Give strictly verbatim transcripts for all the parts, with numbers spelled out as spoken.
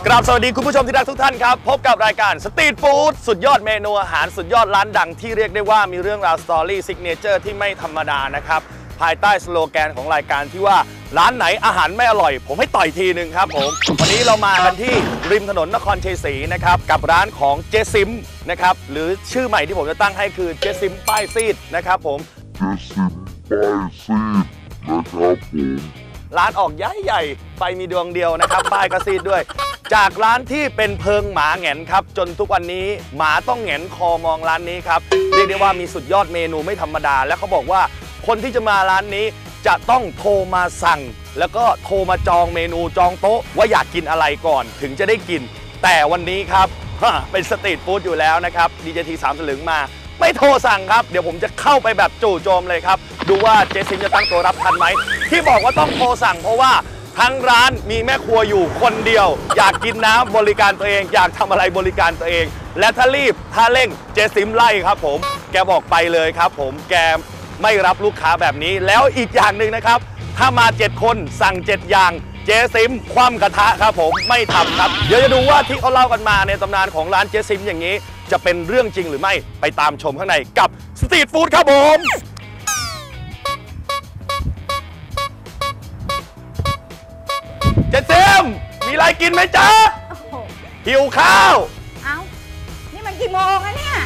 ราบสวัสดีคุณผู้ชมที่รักทุกท่านครับพบกับรายการสตรีทฟู้ดสุดยอดเมนูอาหารสุดยอดร้านดังที่เรียกได้ว่ามีเรื่องราวสตอรี่ซิกเนเจอร์ที่ไม่ธรรมดานะครับภายใต้สโลแกนของรายการที่ว่าร้านไหนอาหารไม่อร่อยผมให้ต่อยทีหนึ่งครับผมวันนี้เรามากันที่ริมถนนนครชัยศรีนะครับกับร้านของเจซิมนะครับหรือชื่อใหม่ที่ผมจะตั้งให้คือเจซิมป้ายซีดนะครับผมเจซิมป้ายซีดนะครับผมร้านออกใหญ่ใหญ่ไฟมีดวงเดียวนะครับป้ายกระซีดด้วยจากร้านที่เป็นเพิงหมาแหงนครับจนทุกวันนี้หมาต้องแหงนคอมองร้านนี้ครับเรียกได้ว่ามีสุดยอดเมนูไม่ธรรมดาและเขาบอกว่าคนที่จะมาร้านนี้จะต้องโทรมาสั่งแล้วก็โทรมาจองเมนูจองโต๊ะว่าอยากกินอะไรก่อนถึงจะได้กินแต่วันนี้ครับเป็นสตรีทฟู้ดอยู่แล้วนะครับดีเจทีสามสลึงมาไม่โทรสั่งครับเดี๋ยวผมจะเข้าไปแบบจู่โจมเลยครับดูว่าเจซิมจะตั้งตัวรับทันไหมที่บอกว่าต้องโทรสั่งเพราะว่าทั้งร้านมีแม่ครัวอยู่คนเดียวอยากกินน้ำบริการตัวเองอยากทำอะไรบริการตัวเองและถ้ารีบถ้าเร่งเจซิมไล่ครับผมแกบอกไปเลยครับผมแกไม่รับลูกค้าแบบนี้แล้วอีกอย่างหนึ่งนะครับถ้ามาเจ็ดคนสั่งเจ็ดอย่างเจซิมคว่ำกระทะครับผมไม่ทำครับเดี๋ยวจะดูว่าที่เขาเล่ากันมาในตำนานของร้านเจซิมอย่างนี้จะเป็นเรื่องจริงหรือไม่ไปตามชมข้างในกับสตรีทฟู้ดครับผมเจซิมมีอะไรกินไหมจ๊ะหิวข้าวเอ้านี่มันกี่โมงอะเนี่ย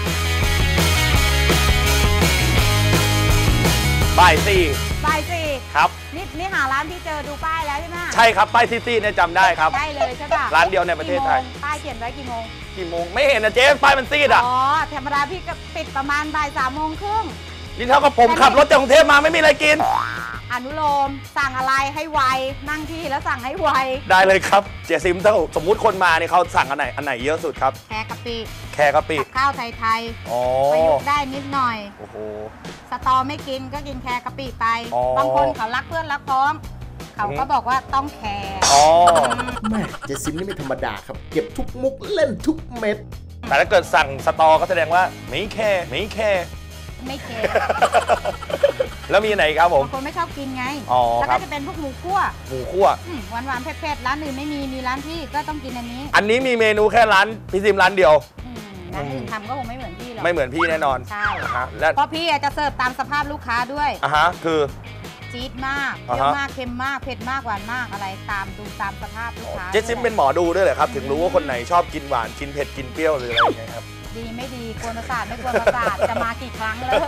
บ่ายสี่บ่ายสี่ครับนี่นี่หาร้านที่เจอดูป้ายแล้วใช่ไหมใช่ครับป้ายซีซีเนี่ยจำได้ครับได้เลยใช่ป่ะร้านเดียวในประเทศไทยป้ายเขียนไว้กี่โมงกี่โมงไม่เห็นนะเจ๊ป้ายมันซีดอ่ะอ๋อธรรมดาพี่ก็ปิดประมาณบ่ายสามโมงครึ่งนี่เท่ากับผมขับรถจากกรุงเทพมาไม่มีอะไรกินอนุโลมสั่งอะไรให้ไวนั่งที่แล้วสั่งให้ไวได้เลยครับเจซิมถ้าสมมุติคนมาเนี่ยเขาสั่งอันไหนอันไหนเยอะสุดครับแครกะปิแครกะปิข้าวไทยๆประยุกต์ได้นิดหน่อยโอ้โหสตอไม่กินก็กินแครกะปิไปบางคนเขารักเพื่อนรักพ้องเขาก็บอกว่าต้องแคร์แม่เจซิมนี่ไม่ธรรมดาครับเก็บทุกมุกเล่นทุกเม็ดแต่ถ้าเกิดสั่งสตอก็แสดงว่าไม่แคร์ไม่แคร์ไม่แคร์แล้วมีไหนครับผมบางคนไม่ชอบกินไงแล้วก็จะเป็นพวกหมูคั่วหมูคั่วหวานหวานเผ็ดๆร้านอื่นไม่มีมีร้านพี่ก็ต้องกินอันนี้อันนี้มีเมนูแค่ร้านพี่ซิมร้านเดียวร้านอื่นทำก็คงไม่เหมือนพี่หรอกไม่เหมือนพี่แน่นอนใช่เพราะพี่จะเสิร์ฟตามสภาพลูกค้าด้วยอ่ะฮะคือจี๊ดมากเปรี้ยวมากเค็มมากเผ็ดมากหวานมากอะไรตามดูตามสภาพลูกค้าเจซิมเป็นหมอดูด้วยเหรอครับถึงรู้ว่าคนไหนชอบกินหวานกินเผ็ดกินเปรี้ยวหรืออะไรอย่างเงี้ยครับดีไม่ดีกวนประสาทไม่กวนประสาทจะมากี่ครั้งแล้ว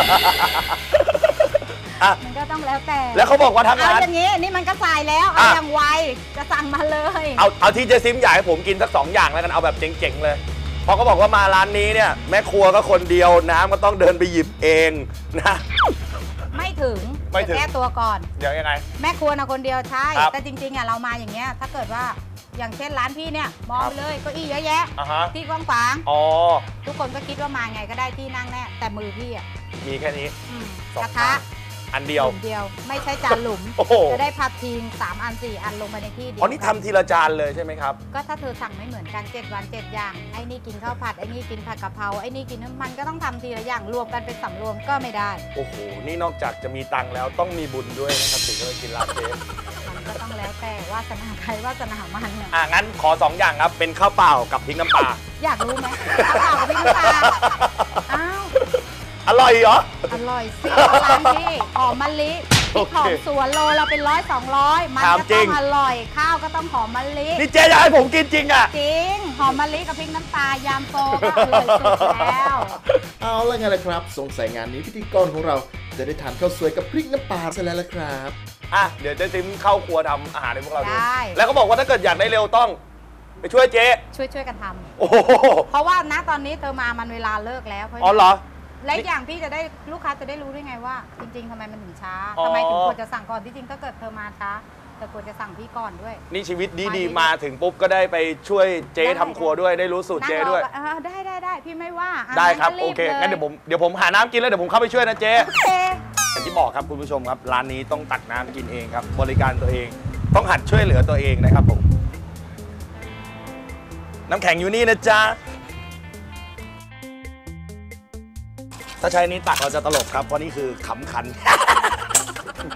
มันก็ต้องแล้วแต่แล้วเขาบอกว่าทั้งร้านเอาอย่างนี้นี่มันก็สายแล้วเอาอย่างไวจะสั่งมาเลยเอาเอาที่เจซิมอยากให้ผมกินสักสองอย่างแล้วกันเอาแบบเจ๋งๆเลยเพราะเขาบอกว่ามาร้านนี้เนี่ยแม่ครัวก็คนเดียวน้ำก็ต้องเดินไปหยิบเองนะไม่ถึงไม่ถึงแก้ตัวก่อนเดี๋ยวยังไงแม่ครัวนะคนเดียวใช่แต่จริงๆอ่ะเรามาอย่างเงี้ยถ้าเกิดว่าอย่างเช่นร้านพี่เนี่ยมองไปเลยเก้าอี้เยอะแยะที่กว้างขวางทุกคนก็คิดว่ามาไงก็ได้ที่นั่งแน่แต่มือพี่อ่ะมีแค่นี้กระทะอันเดียวเดียวไม่ใช่จานหลุมจะได้ผัดทิ้งสามอันสี่อันลงไปในที่เดียวอ๋อนี่ทำทีละจานเลยใช่ไหมครับก็ถ้าเธอสั่งไม่เหมือนกันเจ็ดวันเจ็ดอย่างไอ้นี่กินข้าวผัดไอ้นี่กินผัดกะเพราไอ้นี่กินน้ำมันก็ต้องทำทีละอย่างรวมกันเป็นสำรวมก็ไม่ได้โอ้โหนี่นอกจากจะมีตังค์แล้วต้องมีบุญด้วยนะครับถึงจะไปกินร้านเจ๊มันก็ต้องแล้วแต่วาสนาใครวาสนามันเนี่ยอ่ะงั้นขอสองอย่างครับเป็นข้าวเปล่ากับพริกน้ำปลาอยากรู้ไหมข้าวเปล่ากับพริกน้ำปลาอ้าวอร่อยเหรออร่อยสิร้านที่หอมมะลิหอมสวนโลเราเป็นร้อยสองร้อยมันก็ต้องอร่อยข้าวก็ต้องหอมมะลินี่เจ๊อยากให้ผมกินจริงอ่ะจริงหอมมะลิกับพริกน้ำปลายามโตก็อร่อยสุดแล้วเอาละไงล่ะครับสงสัยงานนี้พิธีกรของเราจะได้ทานข้าวสวยกับพริกน้ำปลาซะแล้วล่ะครับอ่ะเดี๋ยวเจ๊ซิมเข้าครัวทำอาหารให้พวกเราดูแล้วก็บอกว่าถ้าเกิดอยากได้เร็วต้องไปช่วยเจ๊ช่วยช่วยกันทำโอ้เพราะว่าณตอนนี้เธอมามันเวลาเลิกแล้วอ๋อเหรอและอย่างพี่จะได้ลูกค้าจะได้รู้ได้ไงว่าจริงๆทำไมมันถึงช้าทำไมถึงควรจะสั่งก่อนที่จริงถ้าเกิดเธอมาช้าเธอควรจะสั่งพี่ก่อนด้วยนี่ชีวิตดีๆมาถึงปุ๊บก็ได้ไปช่วยเจ๊ทำครัวด้วยได้รู้สูตรเจ๊ด้วยได้ได้ได้พี่ไม่ว่าได้ครับโอเคงั้นเดี๋ยวผมเดี๋ยวผมหาน้ำกินแล้วเดี๋ยวผมเข้าไปช่วยนะเจ๊อย่างที่บอกครับคุณผู้ชมครับร้านนี้ต้องตักน้ำกินเองครับบริการตัวเองต้องหัดช่วยเหลือตัวเองนะครับผมน้ำแข็งอยู่นี่นะจ๊ะถ้าใช้นี้ตักเราจะตลกครับเพราะนี่คือขำขัน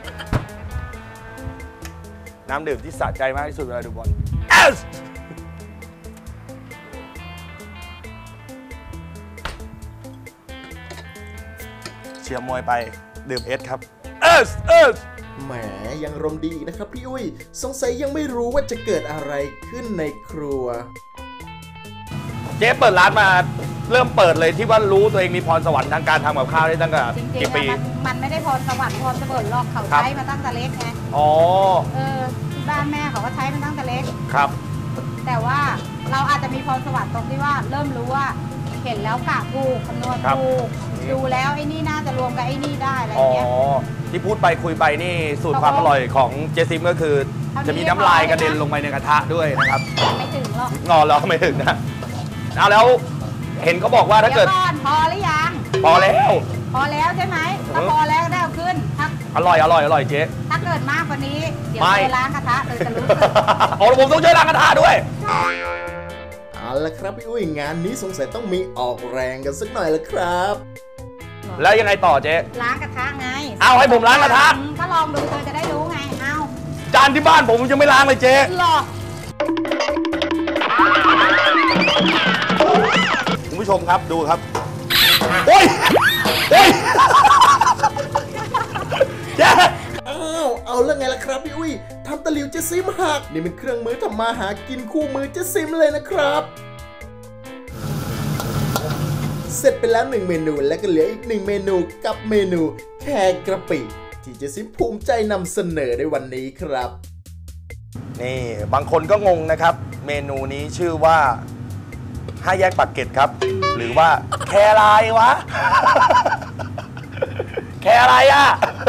น้ำดื่มที่สะใจมากที่สุดเวลาดูบอลเชียร์มวยไปดื่มเอสครับเอสเอสแหมยังรมณ์ดีนะครับพี่อุ้ยสงสัยยังไม่รู้ว่าจะเกิดอะไรขึ้นในครัวเจ๊เปิดร้านมาเริ่มเปิดเลยที่ว่ารู้ตัวเองมีพรสวรรค์ทางการทำกับข้าวได้ตั้งแต่จริงกี่ๆปีอะมันมันไม่ได้พรสวรรค์พรสวรรค์หรอกเขาครับใช้มาตั้งแต่เล็กไงอ๋อเออที่บ้านแม่เขาก็ใช้มาตั้งแต่เล็กครับแต่ว่าเราอาจจะมีพรสวรรค์ตรงที่ว่าเริ่มรู้ว่าเห็นแล้วกะถูกคำนวณครับถูกดูแล้วไอ้นี่น่าจะรวมกับไอ้นี่ได้อะไรออ๋อย่างเงี้ยที่พูดไปคุยไปนี่สูตรความอร่อยของเจซิมก็คือเท่านี้จะมีน้ำลายกระเด็นลงไปในกระทะด้วยนะครับไม่ถึงหรอกงอแล้วไม่ถึงนะเอาแล้วเห็นเขาบอกว่าถ้าเดี๋เกิยดวก่อนพอหรือยังพอแล้วพอแล้วใช่ไหมถ้าพอแล้วก็ได้เอาขึ้นถ้าอร่อยอร่อยอร่อยเจ๊ถ้าเกิดมากกว่านี้เดี๋ยวไม่เจอล้างกระทะเลยจะรู้สึกอ๋อผมต้องช่วยล้างกระทะด้วยเอาละครับพี่อุ้ยงานนี้สงสัยต้องมีออกแรงกันสักหน่อยละครับแล้วยังไงต่อเจ๊ล้างกระทะไงเอาให้ผมล้างกระทะก็ลองดูเธอจะได้รู้ไงเอาจานที่บ้านผมยังไม่ล้างเลยเจ๊หรอคุณผู้ชมครับดูครับโอ้ยโอ้ยเจ๊อ้าวเอาแล้วไงล่ะครับพี่อุ้ยทำตะหลิวเจซิมหักนี่เป็นเครื่องมือทำมาหากินคู่มือเจซิมเลยนะครับ เสร็จไปแล้วหนึ่งเมนูและก็เหลืออีกหนึ่งเมนูกับเมนูแครกระปิที่เจซิมภูมิใจนำเสนอในวันนี้ครับนี่บางคนก็งงนะครับ เมนูนี้ชื่อว่าห้าแยกปากเกร็ดครับ หรือว่าแครายวะ แคอะไรอ่ะ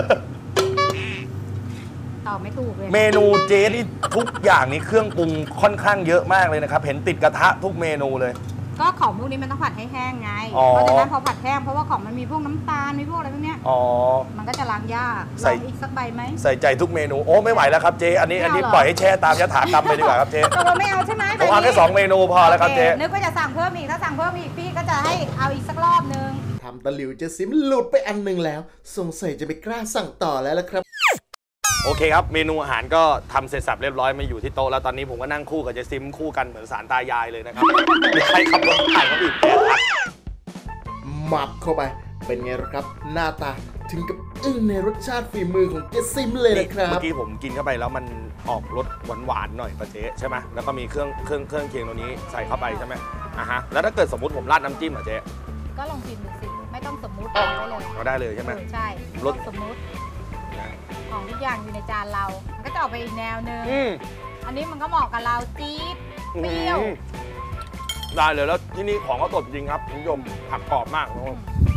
ตอบไม่ถูกเลยเมนูเจ๊นี่ทุกอย่างนี้เครื่องปรุงค่อนข้างเยอะมากเลยนะครับ เห็นติดกระทะทุกเมนูเลยก็ของพวกนี้มันต้องผัดให้แห้งไงอ๋อเพราะฉะนั้นพอผัดแห้งเพราะว่าของมันมีพวกน้ำตาลมีพวกอะไรพวกเนี้ยอ๋อมันก็จะล้างยากใส่ลองอีกสักใบไหมใส่ใจทุกเมนูโอ้ไม่ไหวแล้วครับเจ๊อันนี้ไม่อันเอานี้เหรอปล่อยให้แช่ตามยถากรรมไปดีกว่าครับเจ๊ตกลงไม่เอาใช่ไหมผมเอาแค่สองเมนูพอแล้วครับเจ๊โอนึกว่าจะสั่งเพิ่มอีกถ้าสั่งเพิ่มอีกพี่ก็จะให้เอาอีกสักรอบนึงทำตะหลิวเจซิมหลุดไปอันหนึ่งแล้ว สงสัยจะไม่กล้าสั่งต่อแล้วละครับโอเคครับเมนูอาหารก็ทำเสร็จสับเรียบร้อยมาอยู่ที่โต๊ะแล้วตอนนี้ผมก็นั่งคู่กับเจซิมคู่กันเหมือนสารตายายเลยนะครับมีใครขับรถผ่านก็บีบแตรทักหมับเข้าไป เป็นไงล่ะครับ หน้าตาถึงกับอึ้งในรสชาติฝีมือของเจซิมเลยนะครัเมื่บอกี้ผมกินเข้าไปแล้วมันออกรสหวานๆหน่อยปะเจ๊ใช่ไหมแล้วก็มีเครื่องเครื่องเครื่องเคียงตรงนี้ใส่เข้าไปใช่ไหมอ่ะฮะแล้วถ้าเกิดสมมติผมราดน้ำจิ้มอ่ะเจ๊ก็ลองกินดูสิไม่ต้องสมมุติเอาได้เลยก็ได้เลยใช่ไหมเออใช่รสสมมุติของทุกอย่างอยู่ในจานเรา มันก็จะออกไปอีกแนวนึงอืมอันนี้มันก็เหมาะกับเราจี๊ดเปรี้ยวอืมได้เลยแล้วที่นี่ของเขาสดจริงครับคุณผู้ชมผักกรอบมากนะครับ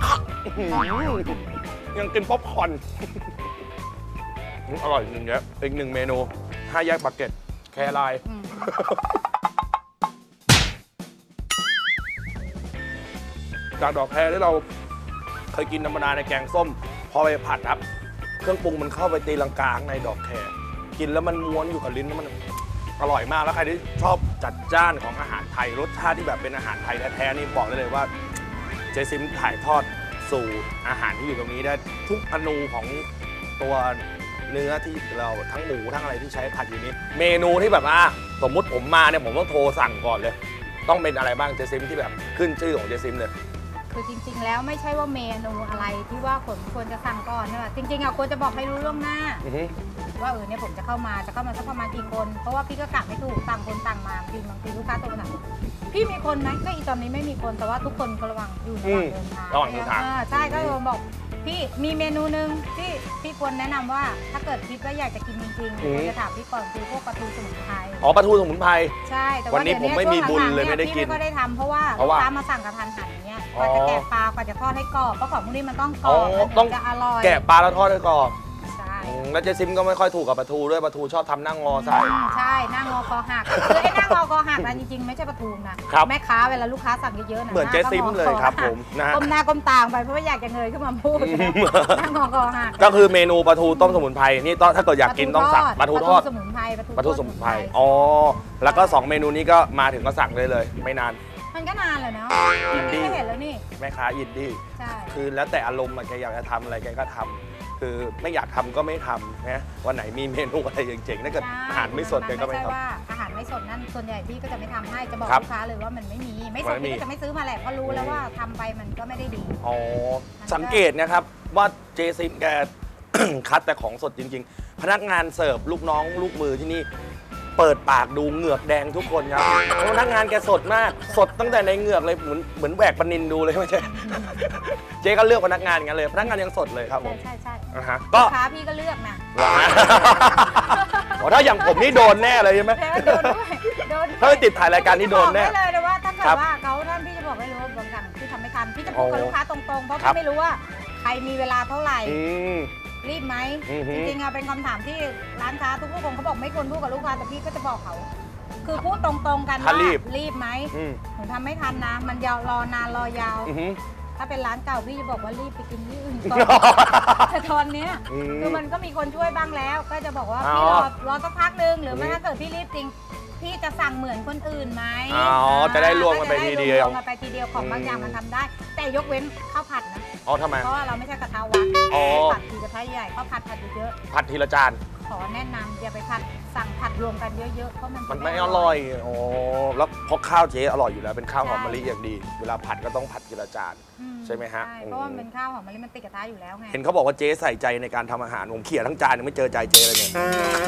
ยังกินป๊อปคอร์นอร่อยจริงๆเนี่ยอีกหนึ่งเมนูห้าแยกปากเกร็ดแครายอืมจากดอกแครที่เราเคยกินธรรมดาในแกงส้ม พอไปผัดครับ เครื่องปรุงมันเข้าไปตีลังกาข้างในดอกแครกินแล้วมันม้วนอยู่กับลิ้นแล้วมันอร่อยมากแล้วใครที่ชอบจัดจ้านของอาหารไทยรสชาติที่แบบเป็นอาหารไทยแท้ๆนี่บอกได้เลยว่าเจซิมถ่ายทอดสู่อาหารที่อยู่ตรงนี้ได้ทุกอนูของตัวเนื้อที่เราทั้งหมูทั้งอะไรที่ใช้ผัดอยู่นี้ เมนูที่แบบว่าสมมุติผมมาเนี่ยผมต้องโทรสั่งก่อนเลย ต้องเป็นอะไรบ้างเจซิมที่แบบขึ้นชื่อของเจซิมเลยคือจริง ๆ แล้วไม่ใช่ว่าเมนูอะไรที่ว่าคนควรจะสั่งก่อนใช่ไหมจริงๆอะควรจะบอกให้รู้ล่วงหน้าอือฮึว่าเออเนี่ยผมจะเข้ามาจะเข้ามาสักประมาณกี่คน เพราะว่าพี่ก็กะไม่ถูกต่างคนต่างมาบางทีบางทีลูกค้าโทรมาถามพี่มีคนไหมก็อีตอนนี้ไม่มีคนแต่ว่าทุกคนก็ระวังอยู่ระหว่างเดินทางระหว่างเดินทางออใช่ก็เลยบอกพี่มีเมนูหนึ่งที่พี่ควรแนะนำว่าถ้าเกิดคิดว่าอยากจะกินจริงๆควรจะถามพี่ก่อนคือพวกปลาทูสมุนไพรอ๋อปลาทูสมุนไพรใช่แต่วัว่านนี้เดี๋ยวผมไม่มีบุญเลยช่วงหงๆไม่ได้กินพี่ไม่ก็ได้ทำเพราะว่าเพราะลูกว่าค้ามาสั่งกระทันหันอย่างเงี้ยกอ๋อว่าจะแกะปลากว่าจะทอดให้กรอบเพราะของพวกนี้มันต้องกรอ๋ออบมันต้องถึงจะอร่อยแกะปลาแล้วทอดด้วยกรอบใช่อืมแล้วเจซิมก็ไม่ค่อยถูกกับปลาทูด้วยปลาทูชอบทำหน้างงอใส่อืมใช่หน้างอคอหักคือไอ้หน้างอคอหักนะจริงๆไม่ใช่ปลาทูนะครับ แม่ค้าเวลาลูกค้าสั่งเยอะๆนะเหมือนเจซิมเลยครับผมนะฮะก้มหน้าก้มตาไปเพราะว่าอยากจะเงยขึ้นมาพูดหน้างอคอหักก็คือเมนูปลาทูต้มสมุนไพรนี่ต้องถ้าเกิดอยากกินต้องสั่งปลาทูทอดสมุนไพรปลาทูสมุนไพรอ๋อแล้วก็สองเมนูนี้ก็มาถึงก็สั่งได้เลย ไม่นานมันก็นานเลยเนาะอินดี้ไม่เห็นแล้วนี่แม่ค้าอินดี้ใช่คือแล้วแต่อารมณ์อะแกอยากจะทำอะไรแกก็ทำคือไม่อยากทำก็ไม่ทำนะวันไหนมีเมนูอะไรเจ๋งๆถ้าเกิดอาหารไม่สดแกก็ไม่ทำใช่ว่าอาหารไม่สดนั่นส่วนใหญ่พี่ก็จะไม่ทำให้จะบอกครับลูกค้าเลยว่ามันไม่มีไม่สมัดนไม่มีพี่ก็จะไม่ซื้อมาแหละเพราะรู้แล้วว่าทำไปมันก็ไม่ได้ดีอ๋อสังเกตนะครับว่าเจซิมแก คัดแต่ของสดจริง ๆ พนักงานเสิร์ฟลูกน้องลูกมือที่นี่เปิดปากดูเหงือกแดงทุกคนครับพนักงานแกสดมากสดตั้งแต่ในเหงือกเลยเหมือนเหมือนแหวกปนินดูเลยไม่ใช่ เจ๊ก็เลือกพนักงานอย่างนั้นเลยพนักงานยังสดเลยครับผใช่มใช่ใช่อ่าฮะลูก็กค้าพี่ก็เลือกนะเหรอฮะ อ๋อถ้าอย่างผมนี่โดนแน่เลยใช่ไหมแล้วโดนด้วยโดนด้วยถ้าไม่ติดถ่ายรายการนี่โดนแน่บอกได้เลยนะว่าถ้าเกิครัดบว่าเขาท่านพี่จะบอกได้เลยว่าบางครั้งพี่ทำไม่ทันพี่จะพูดกับโอ้ลูกค้าตรงๆเพราะครับพี่ไม่รู้ว่าใครมีเวลาเท่าไหร่อืมรีบไหมอือฮึจริงๆอะเป็นคำถามที่ร้านค้าทุกคนเขาบอกไม่ควรพูดกับลูกค้าแต่พี่ก็จะบอกเขา คือพูดตรงๆกันถ้าว่ารีบรีบไหมอืมหนูทำไม่ทันนะ มันยาวรอนานรอยาวอือหือถ้าเป็นร้านเก่าพี่จะบอกว่ารีบไปกินที่อื่นก่อน แต่ตอนเนี้ยอืมคือมันก็มีคนช่วยบ้างแล้ว ก็จะบอกว่าอ๋อพี่รอรอสักพักนึงหรือไม่อืมถ้าเกิดพี่รีบจริง พี่จะสั่งเหมือนคนอื่นไหมอ๋อจะได้รวมกันไปทีเดียวรวมกันไปทีเดียวของบางอย่างมันทำได้ แต่ยกเว้นข้าวผัดนะอ๋อทำไมเพราะว่าเราไม่ใช่กระทะวัดอ๋อผัดทีกระทะใหญ่ข้าวผัดผัดเยอะผัดทีละจานๆขอแนะนำอย่าไปผัดสั่งผัดรวมกันเยอะๆเพราะมันจะมันไม่อร่อยอ๋อแล้วเพราะข้าวเจ๊อร่อยอยู่แล้วเป็นข้าวหอมมะลิอย่างดี เวลาผัดก็ต้องผัดทีละจานอืใช่ไหมฮะใช่เพราะว่ามันเป็นข้าวหอมมะลิมันติดกระทะอยู่แล้วไงเห็นเขาบอกว่าเจ๊ใส่ใจในการทำอาหารผมเขี่ยทั้งจานยังไม่เจอใจเจ๊เลยเนี่ย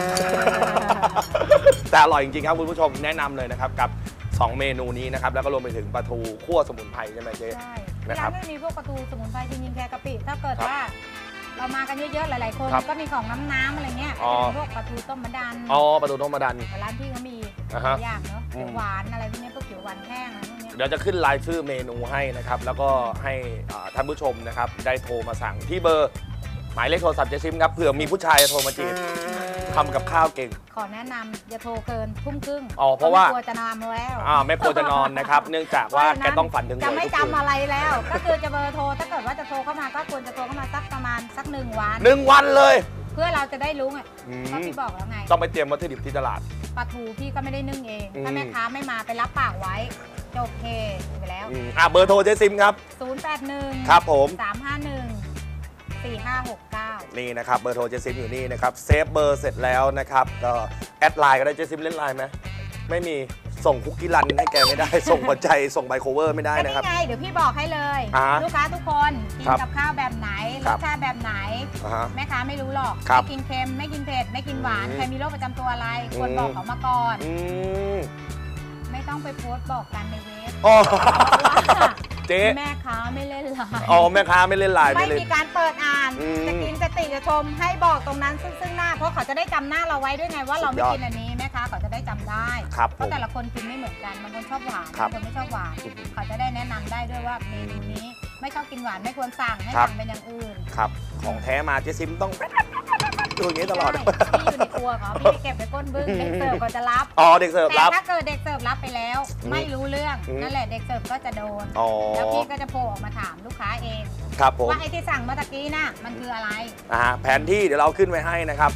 แต่อร่อยจริงๆครับคุณผู้ชมแนะนำเลยนะครับกับสองเมนูนี้นะครับแล้วก็รวมไปถึงปลาทูคั่วสมุนไพรใช่ไหมเจ๊ใช่นะที่ครัร้าบนก็มีพวกประตูสมุนไพรจริงๆแค่กะปิถ้าเกิดครับว่า เรามากันเยอะๆหลายๆคนครับก็มีของน้ำน้ำๆอะไรเงี้ยอ๋อพวกปลาทูต้มมะดันอ๋อปลาทูต้มมะดันร้านพี่เขามีหอ่าลาฮะยอย่างเนาะอืมเขียวหวานอะไรพวกเนี้ยพวกเขียวหวานแห้งอะไรพวกเนี้ยเดี๋ยวจะขึ้นรายชื่อเมนูให้นะครับแล้วก็ให้อ่าท่านผู้ชมนะครับได้โทรมาสั่งที่เบอร์หมายเลขโทรศัพท์เจซิมครับเผื่อมีผู้ชายโทรมาจีบทำกับข้าวเก่งขอแนะนำอย่าโทรเกินทุ่มครึ่งอ๋อเพราะว่าไม่กลัวจะนอนแล้วอ่าไม่ควรจะนอนนะครับ เนื่องจากว่าแกต้องฝันถึงหวยจะไม่ทุกคืนจำอะไรแล้ว ก็คือจะเบอร์โทรถ้าเกิดว่าจะโทรเข้ามาก็ควรจะโทรเข้ามาสักประมาณสักหนึ่งวันหนึ่งวันเลยเพื่อเราจะได้รู้ไงอืมก็พี่บอกแล้วไงต้องไปเตรียมวัตถุดิบที่ตลาดปลาทูพี่ก็ไม่ได้นึ่งเองอืมถ้าแม่ค้าไม่มาไปรับปากไว้จบเคไปแล้วอืมอ่าเบอร์โทรเจซิมครับศูนย์ แปด หนึ่งครับผมสาม ห้า หนึ่ง สี่ ห้า หก เก้านี่นะครับเบอร์โทรเจซิมอยู่นี่นะครับเซฟเบอร์เสร็จแล้วนะครับก็แอดไลน์ก็ได้เจซิมเล่นไลน์ไหมไม่มีส่งคุกกี้รันให้แกไม่ได้ ส่งหัวใจส่งไบโคเวอร์ไม่ได้ก็นะครับนี่ไงเดี๋ยวพี่บอกให้เลยอ่าฮะลูกค้าทุกคนกินครับกับข้าวแบบไหนครรับสชาติแบบไหนอ่าฮะแม่ค้าไม่รู้หรอกครับไม่กินเค็มไม่กินเผ็ดไม่กินหวานอืมใครมีโรคประจำตัวอะไร ควรอืมบอกเขามาก่อนอืมไม่ต้องไปโพสต์บอกกันในเว็บอ๋อเพราะว่าเจ๊แม่ค้าไม่เล่นไลน์อ๋อแม่ค้าไม่เล่นไลน์ไม่ไม่เล่นมีการเปิดอ่านอืมจะกินจะติจะชมให้บอกตรงนั้นซึ่งซึ่งหน้า เพราะเขาจะได้จำหน้าเราไว้ด้วยไงว่าเราไม่สุดยอดกินอันนี้แม่ค้าเขาจะได้จำได้ครับเพผราะมแต่ละคนกินไม่เหมือนกันบางคนชอบหวานครับบางคนไม่ชอบหวานอืมเขาจะได้แนะนำได้ด้วยว่าเมนูนี้ไม่ชอบกินหวานไม่ควรสั่งให้ครับสั่งเป็นอย่างอื่นครับของแท้มาเจซิมต้องดูอย่างนี้ตลอดใช่พี่อยู่ในครัวเขาพี่เก็บไปก้นบึ้งเด็กเสิร์ฟก็จะรับอ๋อเด็กเสิร์ฟแต่รับถ้าเกิดเด็กเสิร์ฟรับไปแล้วอืมไม่รู้เรื่องอืมนั่นแหละเด็กเสิร์ฟก็จะโดนอ๋อแล้วพี่ก็จะโผล่ออกมาถามลูกค้าเองครับผมว่าไอ้ที่สั่งเมื่อตะกี้น่ะมันคืออะไรอ่าแผนที่เดี๋ยวเราขึ้นไว้ให้นะครับ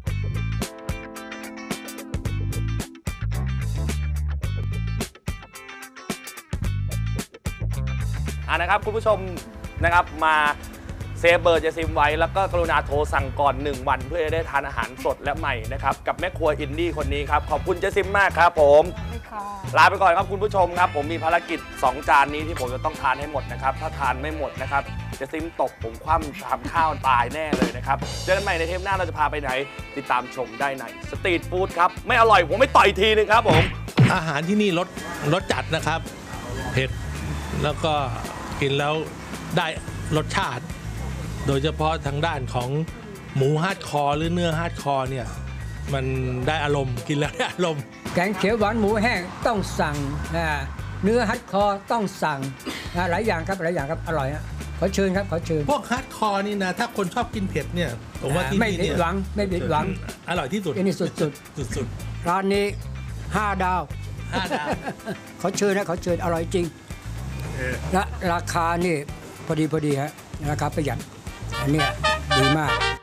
อ่านะครับคุณผู้ชมนะครับมาเซฟเบอร์เจซิมไว้แล้วก็กรุณาโทรสั่งก่อนหนึ่งวันเพื่อจะได้ทานอาหารสดและใหม่นะครับกับแม่ครัวอินดี้คนนี้ครับขอบคุณเจซิมมากครับผมลาไปก่อนครับคุณผู้ชมครับผมมีภารกิจสองจานนี้ที่ผมจะต้องทานให้หมดนะครับถ้าทานไม่หมดนะครับเจซิมตกผมคว่ำทำข้าวตายแน่เลยนะครับเจอกันใหม่ในเทปหน้าเราจะพาไปไหนติดตามชมได้ในสตรีทฟู้ดครับไม่อร่อยผมไม่ต่อยทีนึงครับผมอาหารที่นี่รสรสจัดนะครับ เผ็ด แล้วก็กินแล้วได้รสชาติ โดยเฉพาะทางด้านของหมูฮาร์ดคอร์หรือเนื้อฮาร์ดคอร์เนี่ยมันได้อารมณ์กินแล้วได้อารมณ์แกงเขียวหวานหมูแห้งต้องสั่งนะเนื้อฮัดคอร์ต้องสั่งนะหลายอย่างครับหลายอย่างครับอร่อยฮะขอเชิญครับขอเชิญพวกฮาร์ดคอร์นี่นะถ้าคนชอบกินเผ็ดเนี่ยผมว่าที่ไม่นี่ผิดเนี่ยหวังไม่ผิดหวังอร่อยที่สุดอันนี้สุดสุดๆร้านนี้ห้าดาวๆห้าดาวขอเชิญนะขอเชิญอร่อยจริงเออและราคานี่พอดีพอดีฮะราคาประหยัดอันเนี้ยดีมาก